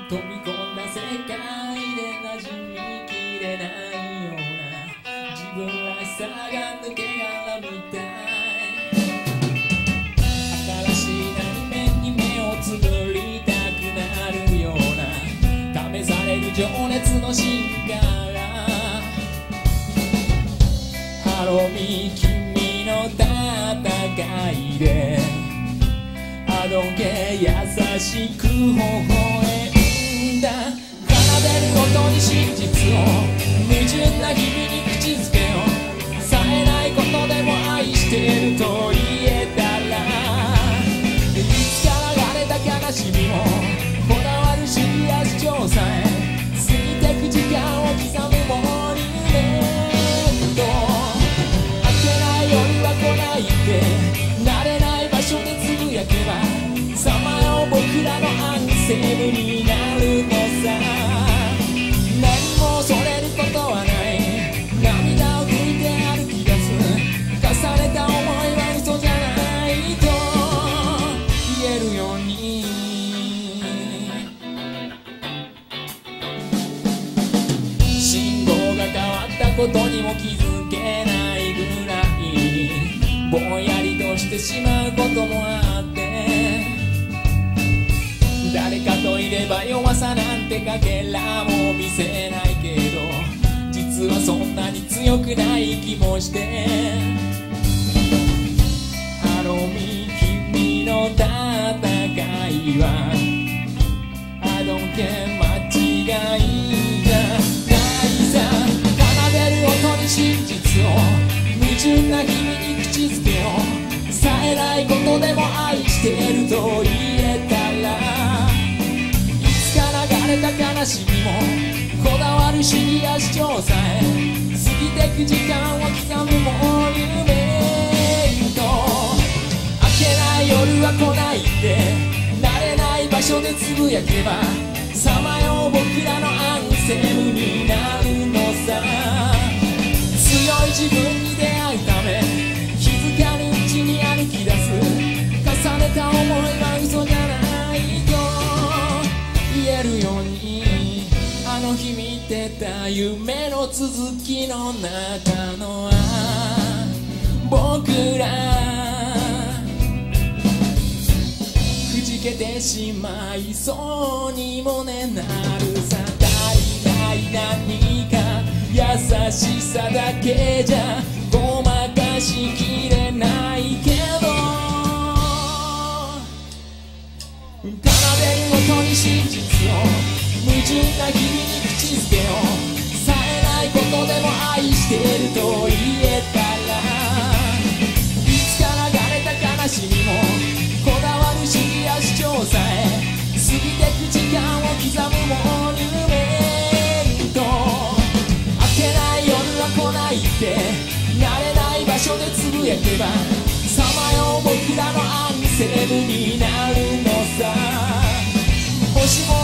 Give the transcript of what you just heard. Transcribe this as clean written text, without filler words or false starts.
飛び込んだ世界で馴染みきれないような自分らしさが抜け殻みたい。新しい内面に目をつぶりたくなるような試される情熱の進化がハロミ君の戦いであどけ優しく微笑んだ。奏でる音に真実を矛盾な日々に口づけよ。冴えないことでも愛してると言えたらいつか流れた悲しみもこだわる主義や主張さえ過ぎてく時間を刻むモーニングと明けない夜は来ないって慣れない場所でつぶやけばさまよう僕らのアンセムになるのさ。何も恐れることはない涙を拭いて歩き出す重ねた想いは嘘じゃないと言えるように信号が変わったことにも気づけないぐらいぼんやりとしてしまうこともあって誰かといれば弱さなんてかけらも見せないけど実はそんなに強くない気もしてハロミ君の戦いはあどけ間違いがないさ。奏でる音に真実を矛盾な日々に口づけよ。冴えないことでも愛してると言えたらいつか流れた悲しみもこだわる主義や主張さえ過ぎてく時間を刻むもう夢と明けない夜は来ないって慣れない場所でつぶやけばさまよう僕らのアンセムになるのさ。強い自分に出会うため気づかぬうちに歩き出す重ねた想いは嘘じゃないと言えるようにあの日見てた夢の続きの中の僕らくじけてしまいそうにもねなるさ。足りない何か優しさだけじゃごまかしきれないけど奏でる音に真実を矛盾な日々に口づけよ。冴えないことでも愛してると言えたらいつか流れた悲しみもこだわる主義や主張さえ過ぎてく時間を刻むモニュメント。明けない夜は来ないって慣れない場所でつぶやけばさまよう僕らのアンセムになるのさ。星も